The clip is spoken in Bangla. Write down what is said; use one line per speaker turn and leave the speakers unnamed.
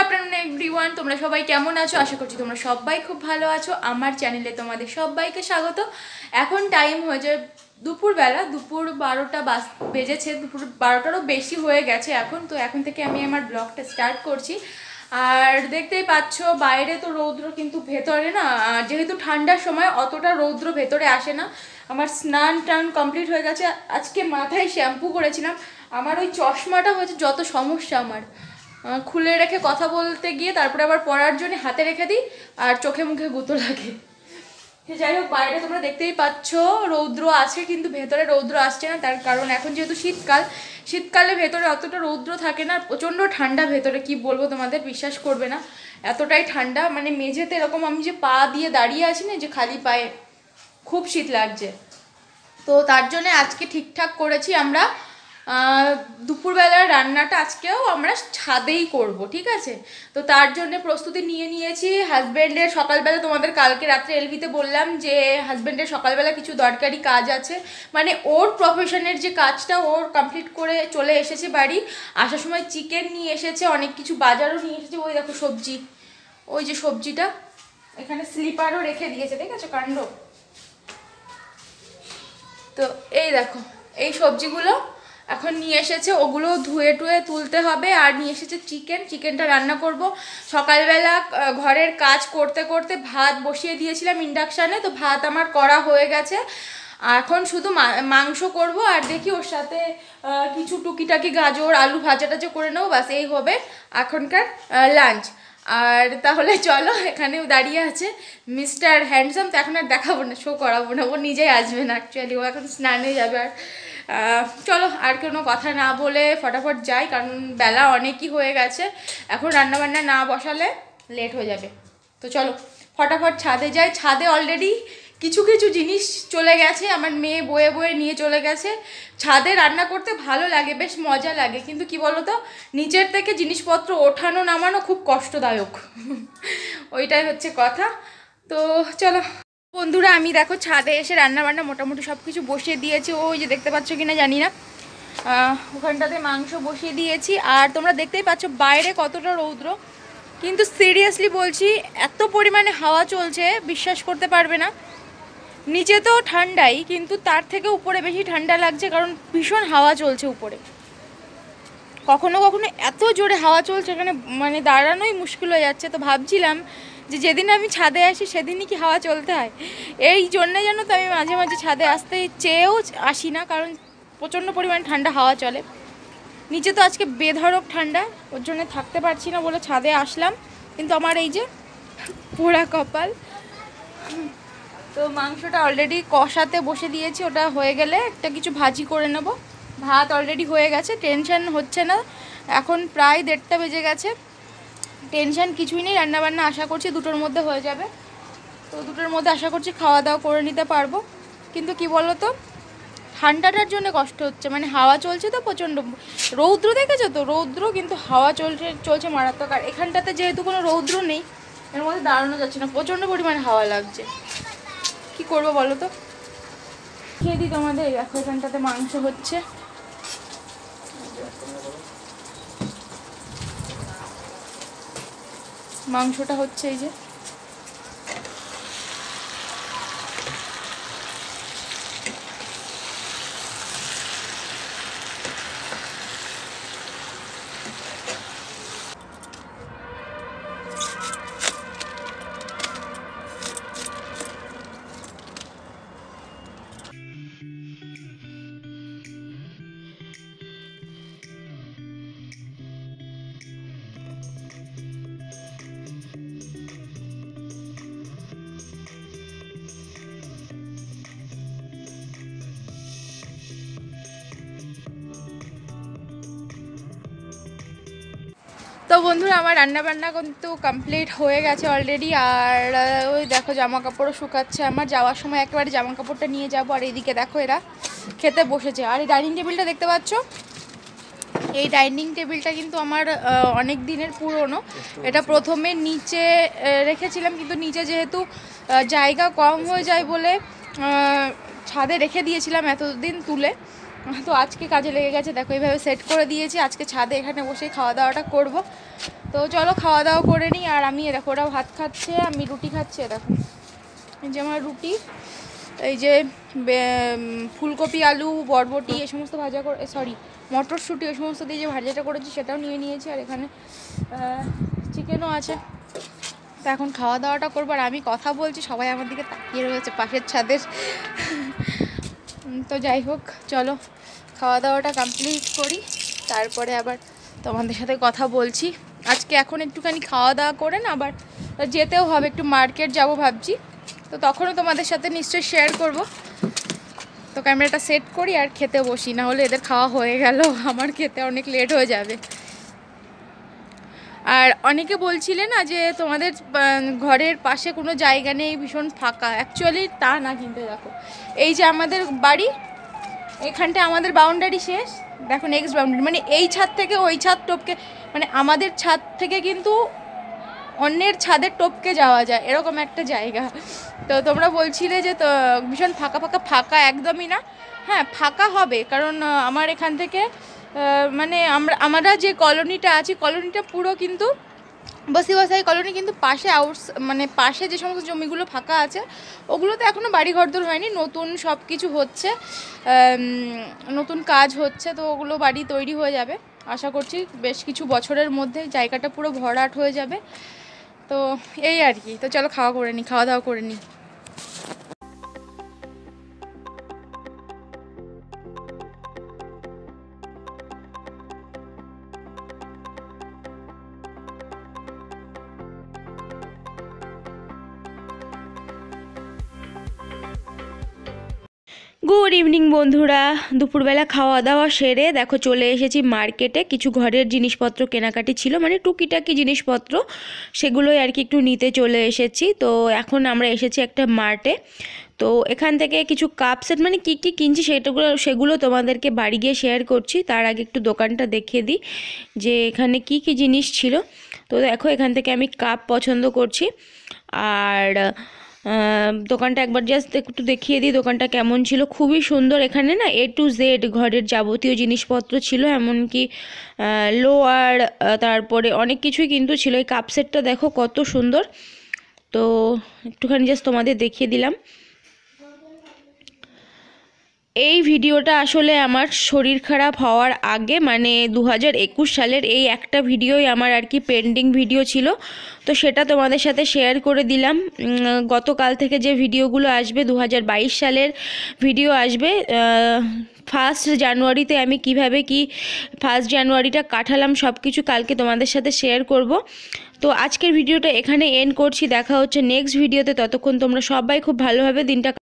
आफ्टरनून एवरीवन তোমরা সবাই কেমন আছো আশা করছি তোমরা সবাই খুব ভালো আছো আমার চ্যানেলে তোমাদের সবাইকে স্বাগত এখন টাইম হয়েছে দুপুরবেলা দুপুর 12টা বেজেছে দুপুর 12টারও বেশি হয়ে গেছে এখন তো এখন থেকে আমি আমার ব্লগটা স্টার্ট করছি আর দেখতেই পাচ্ছো বাইরে তো রৌদ্র কিন্তু ভেতরে না যেহেতু ঠান্ডার সময় অতটা রৌদ্র ভেতরে আসে না আমার স্নান টান কমপ্লিট হয়ে গেছে আজকে মাথায় শ্যাম্পু করেছিলাম আমার ওই চশমাটা হচ্ছে যত সমস্যা আমার খুলে রেখে কথা বলতে গিয়ে তারপরে আবার পড়ার জন্য হাতে রেখে দিই আর চোখে মুখে গুঁতো লাগে যাই হোক বাইরে তোমরা দেখতেই পাচ্ছ রৌদ্র আছে কিন্তু ভেতরে রৌদ্র আসছে না তার কারণ এখন যেহেতু শীতকালে ভেতরে অতটা রৌদ্র থাকে না প্রচণ্ড ঠান্ডা ভেতরে কি বলবো তোমাদের বিশ্বাস করবে না এতটাই ঠান্ডা মানে মেঝেতে এরকম আমি যে পা দিয়ে দাঁড়িয়ে আছি না যে খালি পায়ে খুব শীত লাগছে তো তার জন্য আজকে ঠিকঠাক করেছি আমরা দুপুরবেলার রান্নাটা আজকেও আমরা ছাদেই করব ঠিক আছে তো তার জন্য প্রস্তুতি নিয়ে নিয়েছি হাজব্যান্ডের সকালবেলা তোমাদের কালকে রাত্রে এলবিতে বললাম যে হাজব্যান্ডের সকালবেলা কিছু দরকারি কাজ আছে মানে ওর প্রফেশনের যে কাজটা ওর কমপ্লিট করে চলে এসেছে বাড়ি আসার সময় চিকেন নিয়ে এসেছে অনেক কিছু বাজারও নিয়ে এসেছে ওই দেখো সবজি ওই যে সবজিটা এখানে স্লিপারও রেখে দিয়েছে ঠিক আছে কাণ্ড তো এই দেখো এই সবজিগুলো এখন নিয়ে এসেছে ওগুলো ধুয়ে টুয়ে তুলতে হবে আর নিয়ে এসেছে চিকেনটা রান্না করব সকালবেলা ঘরের কাজ করতে করতে ভাত বসিয়ে দিয়েছিলাম ইন্ডাকশানে তো ভাত আমার করা হয়ে গেছে এখন শুধু মাংস করব আর দেখি ওর সাথে কিছু টুকিটাকি গাজর আলু ভাজাটা যে করে নেবো বাস এই হবে এখনকার লাঞ্চ আর তাহলে চলো এখানেও দাঁড়িয়ে আছে মিস্টার হ্যান্ডসাম তো এখন আর দেখাবো না শো করাবো না ও নিজেই আসবে না অ্যাকচুয়ালি ও এখন স্নানে যাবে আর চলো আর কোনো কথা না বলে ফটাফট যাই কারণ বেলা অনেকই হয়ে গেছে এখন রান্নাবান্না না বসালে লেট হয়ে যাবে তো চলো ফটাফট ছাদে যাই ছাদে অলরেডি কিছু কিছু জিনিস চলে গেছে আমার মেয়ে বয়ে বয়ে নিয়ে চলে গেছে ছাদে রান্না করতে ভালো লাগে বেশ মজা লাগে কিন্তু কি বলো তো নিচের থেকে জিনিসপত্র ওঠানো নামানো খুব কষ্টদায়ক ওইটাই হচ্ছে কথা তো চলো বন্ধুরা আমি দেখো ছাদে এসে রান্নাবান্না মোটামুটি সব কিছু বসিয়ে দিয়েছি ওই যে দেখতে পাচ্ছ কিনা জানি না ওখানটাতে মাংস বসিয়ে দিয়েছি আর তোমরা দেখতেই পাচ্ছ বাইরে কতটা রৌদ্র কিন্তু সিরিয়াসলি বলছি এত পরিমাণে হাওয়া চলছে বিশ্বাস করতে পারবে না নিচে তো ঠান্ডাই কিন্তু তার থেকে উপরে বেশি ঠান্ডা লাগছে কারণ ভীষণ হাওয়া চলছে উপরে কখনো কখনো এত জোরে হাওয়া চলছে এখানে মানে দাঁড়ানোই মুশকিল হয়ে যাচ্ছে তো ভাবছিলাম যে যেদিন আমি ছাদে আসি সেদিনই কি হাওয়া চলতে হয় এই জন্যে যেন তো আমি মাঝে মাঝে ছাদে আসতে চেয়েও আসি না কারণ প্রচণ্ড পরিমাণে ঠান্ডা হাওয়া চলে নিচে তো আজকে বেধড়ক ঠান্ডা ওর জন্য থাকতে পারছি না বলে ছাদে আসলাম কিন্তু আমার এই যে পোড়া কপাল তো মাংসটা অলরেডি কষাতে বসে দিয়েছি ওটা হয়ে গেলে একটা কিছু ভাজি করে নেব ভাত অলরেডি হয়ে গেছে টেনশন হচ্ছে না এখন প্রায় 1:30 বেজে গেছে টেনশন কিছুই নেই রান্নাবান্না আশা করছি 2টোর মধ্যে হয়ে যাবে তো 2টোর মধ্যে আশা করছি খাওয়া দাওয়া করে নিতে পারবো কিন্তু কি বলো তো ঠান্ডাটার জন্য কষ্ট হচ্ছে মানে হাওয়া চলছে তো প্রচণ্ড রৌদ্র দেখেছো তো রৌদ্র কিন্তু হাওয়া চলছে মারাত্মক আর এখানটাতে যেহেতু কোনো রৌদ্র নেই এর মধ্যে দাঁড়ানো যাচ্ছে না প্রচণ্ড পরিমাণে হাওয়া লাগছে কি করবো বলো তো খেয়ে দিই তোমাদের দেখো এখানটাতে মাংস হচ্ছে মাংসটা হচ্ছে এই যে তো বন্ধুরা আমার রান্নাবান্না কিন্তু কমপ্লিট হয়ে গেছে অলরেডি আর ওই দেখো জামা কাপড়ও শুকাচ্ছে আমার যাওয়ার সময় একেবারে জামা কাপড়টা নিয়ে যাবো আর এইদিকে দেখো এরা খেতে বসেছে আর এই ডাইনিং টেবিলটা দেখতে পাচ্ছ এই ডাইনিং টেবিলটা কিন্তু আমার অনেক দিনের পুরনো এটা প্রথমে নিচে রেখেছিলাম কিন্তু নিচে যেহেতু জায়গা কম হয়ে যায় বলে ছাদে রেখে দিয়েছিলাম এতদিন তুলে তো আজকে কাজে লেগে গেছে দেখো এইভাবে সেট করে দিয়েছি আজকে ছাদে এখানে বসে খাওয়া দাওয়াটা করব তো চলো খাওয়া দাওয়া করে নিই। আর আমি দেখো ওরা ভাত খাচ্ছে, আমি রুটি খাচ্ছি। দেখো এই যে আমার রুটি, এই যে ফুলকপি আলু বরবটি এই সমস্ত ভাজা করে, সরি মটরশুঁটি ওই সমস্ত দিয়ে যে ভাজাটা করেছি সেটাও নিয়ে নিয়েছি। আর এখানে চিকেনও আছে। তো এখন খাওয়া দাওয়াটা করবো। আর আমি কথা বলছি, সবাই আমার দিকে তাকিয়ে রয়েছে পাশের ছাদের। তো যাই হোক, চলো খাওয়া দাওয়াটা কমপ্লিট করি, তারপরে আবার তোমাদের সাথে কথা বলছি। আজকে এখন একটুখানি খাওয়া দাওয়া করে না আবার যেতেও হবে, একটু মার্কেট যাব ভাবছি। তো তখনও তোমাদের সাথে নিশ্চয়ই শেয়ার করব। তো ক্যামেরাটা সেট করি আর খেতে বসি, না হলে এদের খাওয়া হয়ে গেল, আমার খেতে অনেক লেট হয়ে যাবে। আর অনেকে বলছিলে না যে তোমাদের ঘরের পাশে কোনো জায়গা নেই, ভীষণ ফাঁকা। অ্যাকচুয়ালি তা না, কিন্তু দেখো এই যে আমাদের বাড়ি, এখানটা আমাদের বাউন্ডারি শেষ, দেখো নেক্সট বাউন্ডারি, মানে এই ছাদ থেকে ওই ছাদ টপকে, মানে আমাদের ছাদ থেকে কিন্তু অন্যের ছাদের টপকে যাওয়া যায়, এরকম একটা জায়গা। তো তোমরা বলছিলে যে তো ভীষণ ফাঁকা ফাঁকা, ফাঁকা একদমই না। হ্যাঁ ফাঁকা হবে, কারণ আমার এখান থেকে মানে আমরা যে কলোনিটা আছি, কলোনিটা পুরো কিন্তু বসাই কলোনি, কিন্তু পাশে মানে পাশে যে সমস্ত জমিগুলো ফাঁকা আছে ওগুলোতে এখনও বাড়ি ঘরদোর হয়নি, নতুন সব কিছু হচ্ছে, নতুন কাজ হচ্ছে। তো ওগুলো বাড়ি তৈরি হয়ে যাবে আশা করছি বেশ কিছু বছরের মধ্যে, জায়গাটা পুরো ভরাট হয়ে যাবে। তো এই আর কি। তো চলো খাওয়া দাওয়া করে নিই।
গুড ইভিনিং বন্ধুরা, দুপুরবেলা খাওয়া দাওয়া সেরে দেখো চলে এসেছি মার্কেটে। কিছু ঘরের জিনিসপত্র কেনাকাটি ছিল, মানে টুকিটাকি জিনিসপত্র, সেগুলোই আর কি একটু নিতে চলে এসেছি। তো এখন আমরা এসেছি একটা মার্টে। তো এখান থেকে কিছু কাপ সেট, মানে কী কী কিনছি সেগুলো তোমাদেরকে বাড়ি গিয়ে শেয়ার করছি। তার আগে একটু দোকানটা দেখিয়ে দিই যে এখানে কি কি জিনিস ছিল। তো দেখো এখান থেকে আমি কাপ পছন্দ করছি। আর দোকানটা একবার জাস্ট একটু দেখিয়ে দিই দোকানটা কেমন ছিল। খুবই সুন্দর, এখানে না A to Z ঘরের যাবতীয় জিনিসপত্র ছিল, এমনকি লোয়ার, তারপরে অনেক কিছুই কিন্তু ছিল। এই কাপ সেটটা দেখো কত সুন্দর। তো একটুখানি জাস্ট তোমাদের দেখিয়ে দিলাম। এই ভিডিওটা আসলে আমার শরীর খারাপ হওয়ার আগে, মানে 2021 সালের এই একটা ভিডিওই আমার আর কি পেন্ডিং ভিডিও ছিল। তো সেটা তোমাদের সাথে শেয়ার করে দিলাম। গতকাল থেকে যে ভিডিওগুলো আসবে 2022 সালের ভিডিও আসবে। 1 জানুয়ারিতে আমি কিভাবে 1 জানুয়ারিটা কাটালাম সব কিছু কালকে তোমাদের সাথে শেয়ার করব। তো আজকের ভিডিওটা এখানে এন্ড করছি, দেখা হচ্ছে নেক্সট ভিডিওতে। ততক্ষণ তোমরা সবাই খুব ভালোভাবে দিনটা